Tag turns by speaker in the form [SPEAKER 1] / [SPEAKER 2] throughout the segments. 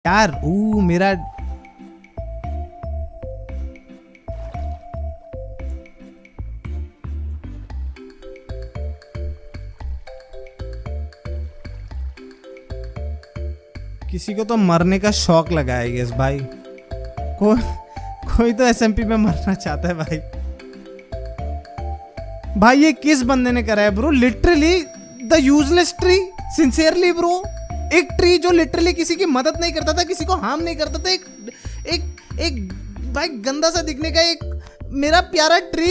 [SPEAKER 1] यार मेरा किसी को तो मरने का शौक लगा है गेस भाई। कोई तो एसएमपी में मरना चाहता है भाई। भाई ये किस बंदे ने करा है bro? Literally the useless tree, sincerely bro. एक ट्री जो लिटरली किसी की मदद नहीं करता था, किसी को हार्म नहीं करता था, एक भाई गंदा सा दिखने का एक मेरा प्यारा ट्री।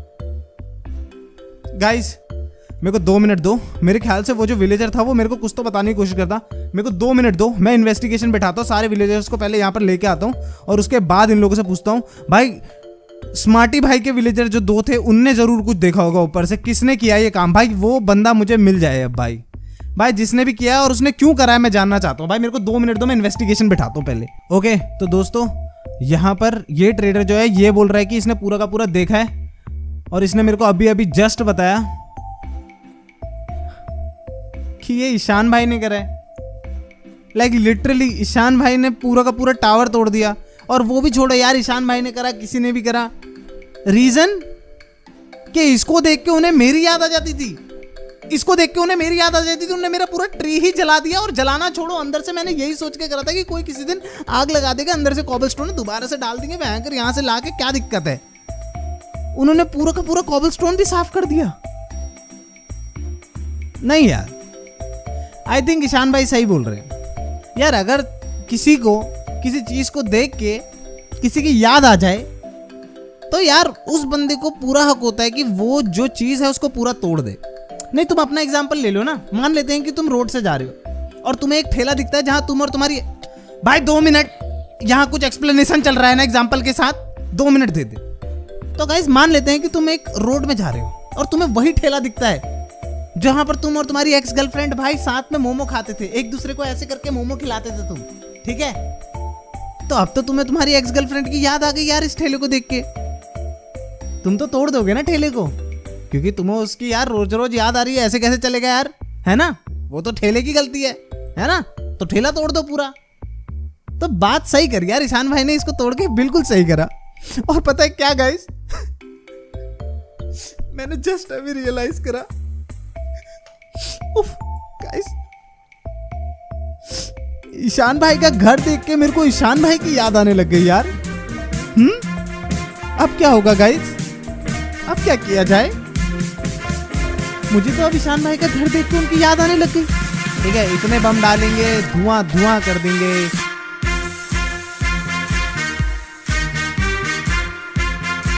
[SPEAKER 1] गाइस मेरे को 2 मिनट दो। मेरे ख्याल से वो जो विलेजर था वो मेरे को कुछ तो बताने की कोशिश करता। मेरे को 2 मिनट दो, मैं इन्वेस्टिगेशन बैठाता हूँ, सारे विलेजर्स को पहले यहाँ पर लेके आता हूँ और उसके बाद इन लोगों से पूछता हूँ। भाई स्मार्टी भाई के विलेजर जो 2 थे उनने जरूर कुछ देखा होगा ऊपर से, किसने किया ये काम। भाई वो बंदा मुझे मिल जाए अब भाई जिसने भी किया और उसने क्यों करा है मैं जानना चाहता हूँ। भाई मेरे को 2 मिनट दो, मैं इन्वेस्टिगेशन बैठाता हूँ पहले। ओके तो दोस्तों यहाँ पर ये ट्रेडर जो है ये बोल रहा है कि इसने पूरा का पूरा देखा है और इसने मेरे को अभी अभी जस्ट बताया कि ये ईशान भाई ने करा है। लाइक लिटरली ईशान भाई ने पूरा का पूरा टावर तोड़ दिया। और वो भी छोड़ो यार, ईशान भाई ने करा, किसी ने भी करा। रीजन कि इसको देख के उन्हें मेरी याद आ जाती थी, उन्होंने मेरा पूरा ट्री ही जला दिया। और जलाना छोड़ो, अंदर से मैंने यही सोच के करा था कि कोई किसी दिन आग लगा देगा, अंदर से कॉबलस्टोन दोबारा से डाल देंगे, भयंकर यहाँ से ला के क्या दिक्कत है। उन्होंने पूरा का पूरा कॉबलस्टोन भी साफ कर दिया। नहीं यार, आई थिंक ईशान भाई सही बोल रहे हैं यार। अगर किसी को किसी चीज को देख के किसी की याद आ जाए तो यार उस बंदे को पूरा हक होता है कि वो जो चीज है उसको पूरा तोड़ दे। नहीं तुम अपना एग्जांपल ले लो ना। मान लेते हैं कि तुम रोड से जा रहे हो और तुम्हें एक ठेला दिखता है जहां तुम और तुम्हारी भाई 2 मिनट यहां कुछ एक्सप्लेनेशन चल रहा है ना एग्जांपल के साथ, 2 मिनट दे दे। तो गाइस मान लेते हैं कि तुम एक रोड में जा रहे हो और तुम्हें वही ठेला दिखता है जहां पर तुम और तुम्हारी एक्स गर्लफ्रेंड भाई साथ में मोमो खाते थे, एक दूसरे को ऐसे करके मोमो खिलाते थे तुम, ठीक है। तो अब तो तुम्हें तुम्हारी एक्स गर्लफ्रेंड की याद आ गई यार इस ठेले को देख के। तुम तो तोड़ दोगे ना ठेले को, क्योंकि तुम्हें उसकी यार रोज रोज याद आ रही है। ऐसे कैसे चलेगा यार, है ना। वो तो ठेले की गलती है ना। तो ठेला तोड़ दो पूरा। तो बात सही करी यार ईशान भाई ने, इसको तोड़ के बिल्कुल सही करा। और पता है क्या गाइस, मैंने जस्ट अभी रियलाइज करा गाइस, ईशान भाई का घर देख के मेरे को ईशान भाई की याद आने लग गई यार। अब क्या होगा गाइस, अब क्या किया जाए। मुझे तो अब ईशान भाई का घर देख के उनकी याद आने लग गई। ठीक है, इतने बम डालेंगे, धुआं धुआं कर देंगे,